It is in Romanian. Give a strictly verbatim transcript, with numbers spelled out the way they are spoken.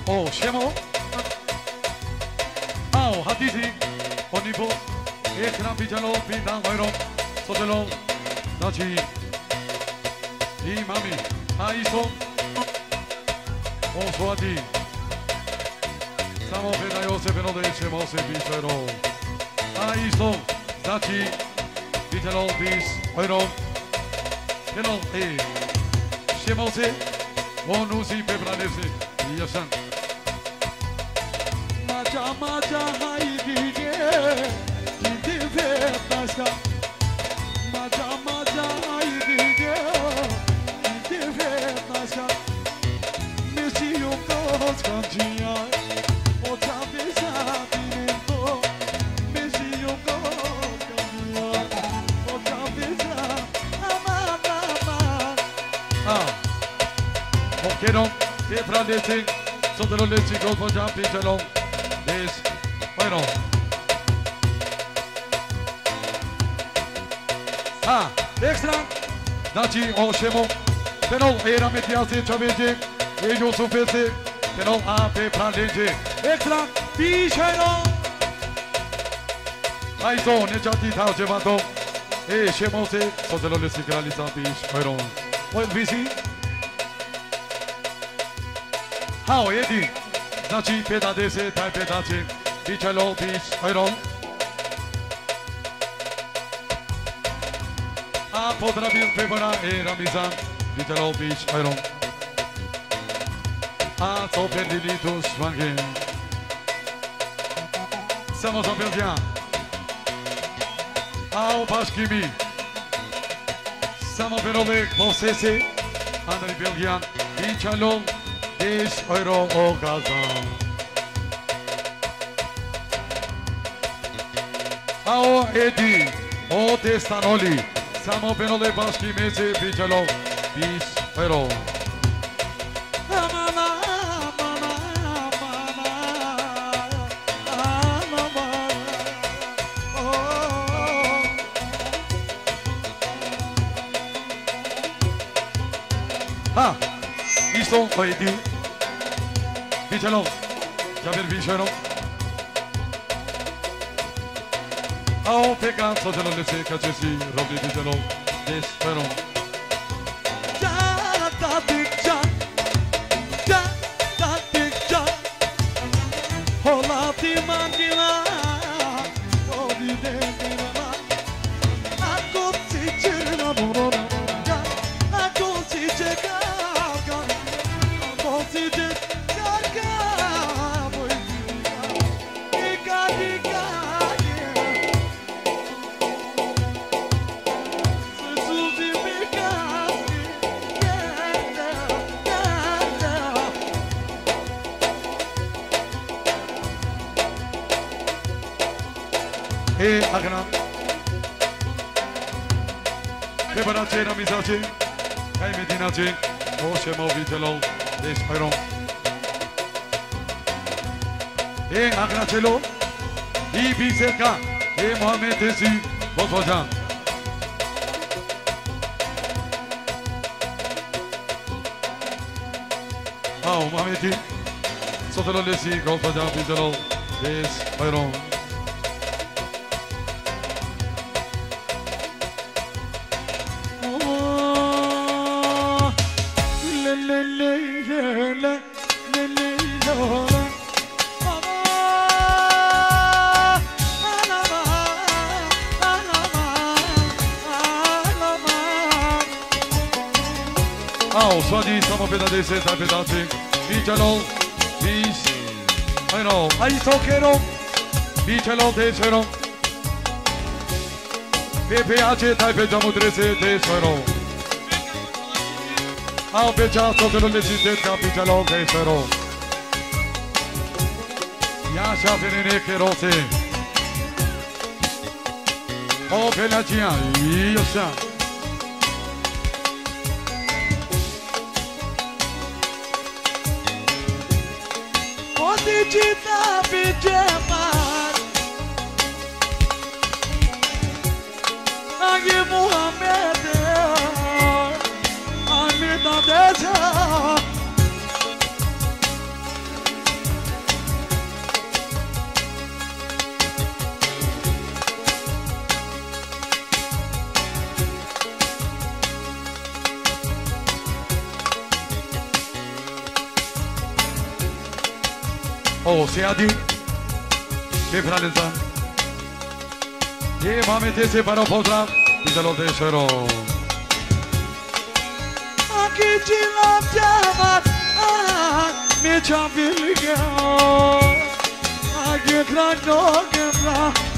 Oh, Shemo. Oh, Hatizi. Onipo. Ekram Bijalo. Pinda Vairo. Sotelo. Nachi. Imami. Aiso. Oh, Swati. Samo Pena Josef Benode Shemo se Bijalo. Aiso. Nachi. Bijalo. Bis. Vairo. Hello. Hey. Shemo se. Onusi Pebranese. Yasan. Maja maja haygige, gidi vetaşka. Maja maja haygige, gidi vetaşka. Mesiyo koskanjiya, o çabisa dinento. Mesiyo koskanjiya, o çabisa aman aman. Ah, okeyom. E pra lesi, sotelo lesi gol for jump pitelo. This, bueno. Ah, extra. Nachi o Shemo. Penol era metiasi chavete. E Yusufese. Penol a pe pra lesi. Extra. Pitelo. Aizo nejati tao jevato. E Shemo se sotelo lesi graliza pitch. Bueno. Oi visi. How Eddie? Nachi peda dese tai pedaci. Bicelo bis iron. A potrafił pebora e ramizan. Bicelo bis iron. A co perdili tu szwangi. Samo za Belgia. A o paškimi. Samo Benovek posese. Andri Belgian. Bicelo. This euro okazan. Ao Edi, o testanoli, samo penole baski mese pichalo, bis euro. Ha, isto Edi. Pichalo, Javier Vichero. Ao peca, sotelo lese cachesi, Robby Pichalo, Despero. Ja, da piccha, ja, da piccha. Hola ti mangina, odi de dina. Ako si chena borona, ja, ako si cheka, ako si cheka. E agna preparace ramizace ai medinace o Shemo vitelo despero e agna celo i biserka e Mohamed Esi Botwajan ah Mohamed sotelo lesi Botwajan vitelo despero Swadi samo pedadese ta pedate Bicelo bis Bueno, ahí toquero Bicelo desero P P H ta pejamo trece desero Ao pecha sotelo lesite ta Bicelo desero Yaşa fenene kerose O pelagia Yaşa Dicita pijamar Agi Muhammed Amida deja Oh, c'est à dire. Que praleza. Et mame te se paro potra. Disalo de chero. Aki chila chama. Me chavilga. Aki krano kebra.